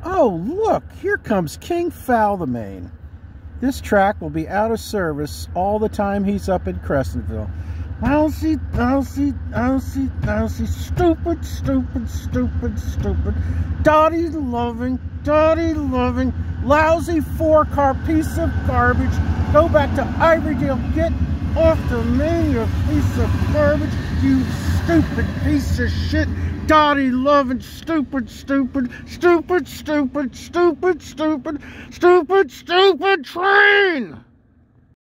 Oh, look, here comes King Foul the Main. This track will be out of service all the time he's up in Crescentville. Lousy, lousy, lousy, lousy, stupid, stupid, stupid, stupid, Dottie loving, lousy 4-car piece of garbage. Go back to Ivorydale, get off the main, you piece of garbage, you stupid piece of shit. Dottie loving, stupid, stupid, stupid, stupid, stupid, stupid, stupid, stupid train!